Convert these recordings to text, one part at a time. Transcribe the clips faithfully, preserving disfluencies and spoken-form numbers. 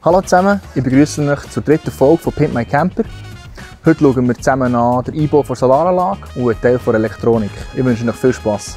Hallo zusammen, ich begrüße euch zur dritten Folge von Pimp My Camper. Heute schauen wir zusammen an den Einbau der Solaranlage und einen Teil der Elektronik. Ich wünsche euch viel Spass.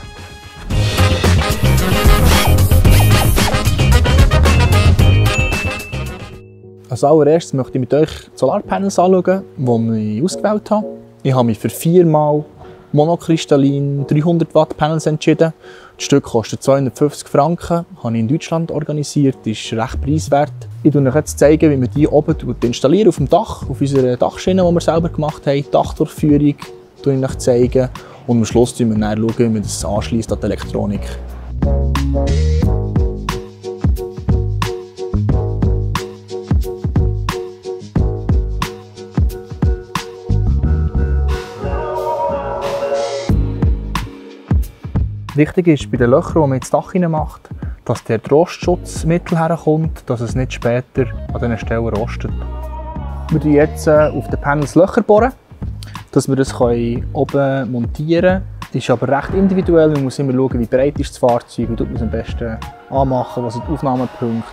Als allererstes möchte ich mit euch die Solarpanels anschauen, die ich ausgewählt habe. Ich habe mich für viermal monokristallin dreihundert Watt Panels entschieden. Das Stück kostet zweihundertfünfzig Franken, habe ich in Deutschland organisiert, ist recht preiswert. Ich zeige euch jetzt, zeigen, wie wir die oben installieren auf dem Dach, auf unserer Dachschiene, die wir selber gemacht haben. Die Dachdurchführung zeige ich euch zeigen und am Schluss schauen wir dann, wie man das anschließt an die Elektronik. Wichtig ist bei den Löchern, die man ins Dach macht, dass der Rostschutzmittel herkommt, dass es nicht später an diesen Stellen rostet. Wir bohren jetzt auf den Panels Löcher bohren, dass wir das oben montieren können. Das ist aber recht individuell, man muss immer schauen, wie breit ist das Fahrzeug und man es am besten anmachen, was sind die Aufnahmepunkte.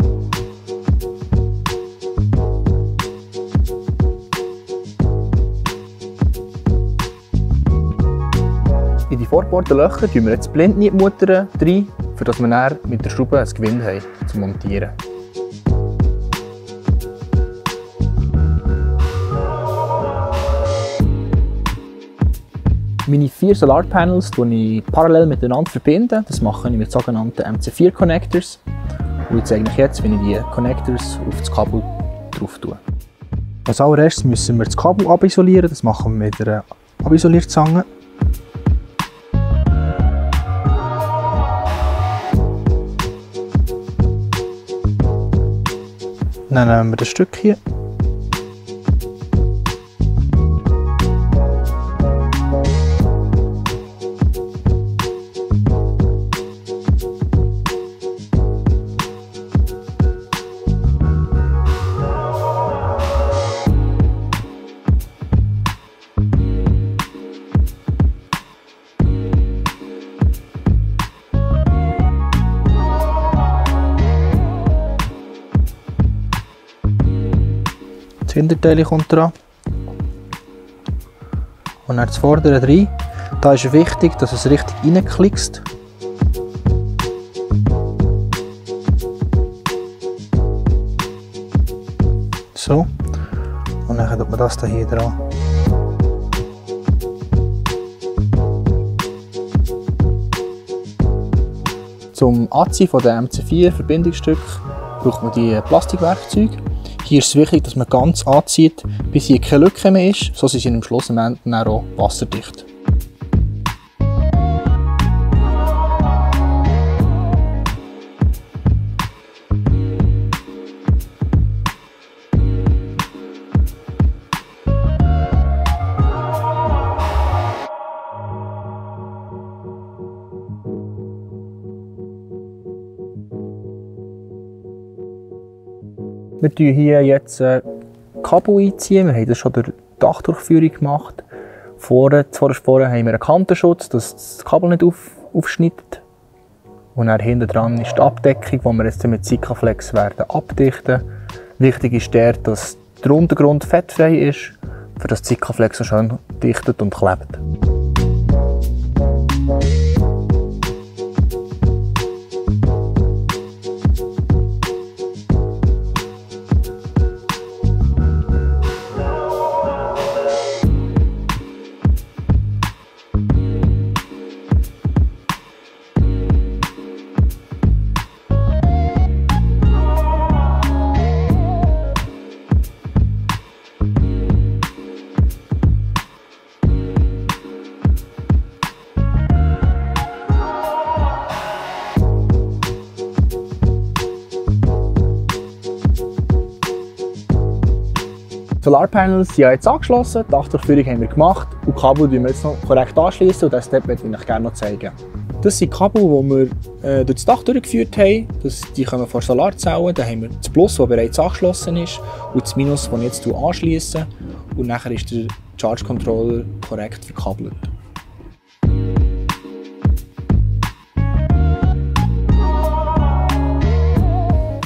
In die vorgebohrten Löcher tun wir jetzt Blindnietmutter rein, damit wir dann mit der Schraube ein Gewinde haben zum Montieren. Meine vier Solarpanels verbinde ich parallel miteinander. Verbinden. Das mache ich mit sogenannten M C vier Connectors. Und ich zeige euch jetzt, wie ich die Connectors auf das Kabel drauf tue. Als allererstes müssen wir das Kabel abisolieren. Das machen wir mit einer Abisolierzange. Dann nehmen wir das Stück hier. Das Hinterteil kommt dran und dann das Vordere rein. Da ist wichtig, dass es richtig reinklickst. So. Und dann tut man das hier dran. Zum Anziehen von den M C vier Verbindungsstück braucht man die Plastikwerkzeuge. Hier ist es wichtig, dass man ganz anzieht, bis hier keine Lücke mehr ist, so sind sie am Schluss am Ende auch wasserdicht. Wir ziehen hier jetzt äh, Kabel einziehen. Wir haben das schon durch die Dachdurchführung gemacht. Vorne, zuerst vorne haben wir einen Kantenschutz, dass das Kabel nicht auf, aufschneidet. Und dann hinten dran ist die Abdeckung, die wir jetzt mit Sikaflex werden abdichten. Wichtig ist der, dass der Untergrund fettfrei ist, für das Sikaflex so schön dichtet und klebt. Die Solarpanels sind jetzt angeschlossen, die Dachdurchführung haben wir gemacht und die Kabel wir jetzt noch korrekt anschließen und das Step möchte ich euch gerne noch zeigen. Das sind Kabel, die wir äh, durch das Dach durchgeführt haben. Das, die kommen von Solarzellen. Da haben wir das Plus, das bereits angeschlossen ist, und das Minus, das ich jetzt anschließe. Und nachher ist der Charge Controller korrekt verkabelt.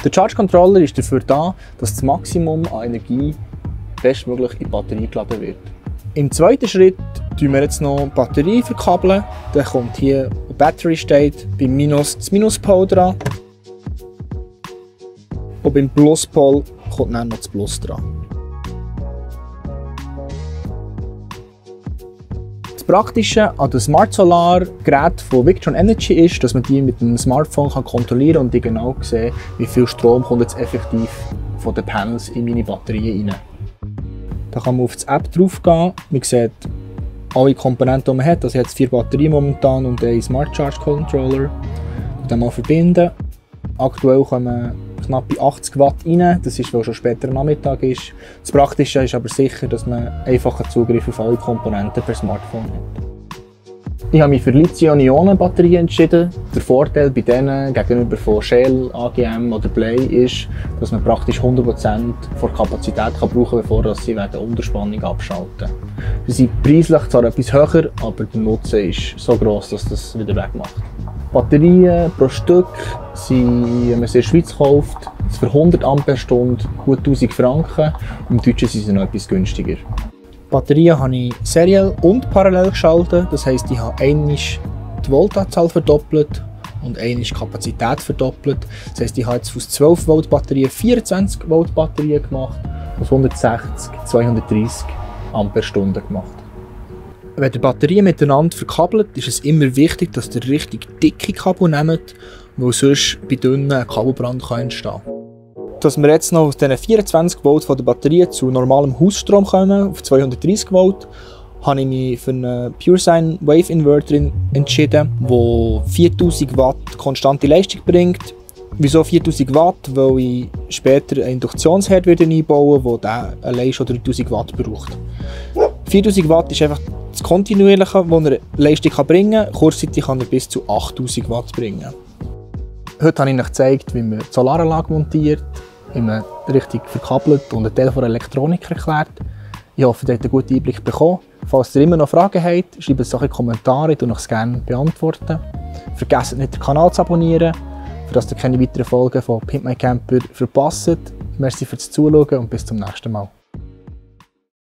Der Charge Controller ist dafür da, dass das Maximum an Energie bestmöglich in die Batterie geladen wird. Im zweiten Schritt tun wir jetzt noch die Batterie verkabeln. Dann kommt hier ein Battery State beim Minus das Minuspol dran. Und beim Pluspol kommt dann noch das Plus dran. Das Praktische an den Smart Solar Geräten von Victron Energy ist, dass man die mit einem Smartphone kann kontrollieren und die genau sehen, wie viel Strom kommt jetzt effektiv von den Panels in meine Batterien rein. Da kann man auf die App drauf gehen. Man sieht alle Komponenten, die man hat. Also jetzt vier Batterien momentan und einen Smart Charge Controller. Und dann mal verbinden. Aktuell kommen knapp achtzig Watt rein. Das ist, weil schon später am Nachmittag ist. Das Praktische ist aber sicher, dass man einfachen Zugriff auf alle Komponenten per Smartphone hat. Ich habe mich für Lithium-Ionen-Batterien entschieden. Der Vorteil bei denen gegenüber von Shell, A G M oder Blei ist, dass man praktisch hundert Prozent der Kapazität kann brauchen kann, bevor sie die Unterspannung abschalten. Sie sind preislich zwar etwas höher, aber der Nutzen ist so gross, dass das wieder wegmacht. Batterien pro Stück sind, wenn man sie in der Schweiz kauft, für hundert Ampere-Stunden gut tausend Franken. Im Deutschen sind sie noch etwas günstiger. Die Batterien habe ich seriell und parallel geschaltet. Das heisst, ich habe einmal die Voltanzahl verdoppelt und einmal die Kapazität verdoppelt. Das heisst, ich habe jetzt aus zwölf Volt Batterien vierundzwanzig Volt Batterien gemacht, aus hundertsechzig zweihundertdreissig Ampere-Stunden gemacht. Wenn die Batterien miteinander verkabelt, ist es immer wichtig, dass ihr richtig dicke Kabel nehmt, weil sonst bei dünnen ein Kabelbrand entstehen kann. Dass wir jetzt noch aus diesen vierundzwanzig Volt von der Batterie zu normalem Hausstrom kommen, auf zweihundertdreissig Volt, habe ich mich für einen PureSine Wave Inverter entschieden, der viertausend Watt konstante Leistung bringt. Wieso viertausend Watt? Weil ich später einen Induktionsherd einbauen werde, der allein schon dreitausend Watt braucht. viertausend Watt ist einfach das Kontinuierliche, das er Leistung bringen kann. Kurzzeitig kann er bis zu achttausend Watt bringen. Heute habe ich euch gezeigt, wie man die Solaranlage montiert, wie man richtig verkabelt und einen Teil der Elektronik erklärt. Ich hoffe, ihr habt einen guten Einblick bekommen. Falls ihr immer noch Fragen habt, schreibt es doch in die Kommentare, ich beantworte es gerne beantworten. Vergesst nicht, den Kanal zu abonnieren, damit ihr keine weiteren Folgen von Pimp My Camper verpasst. Merci fürs Zuschauen und bis zum nächsten Mal.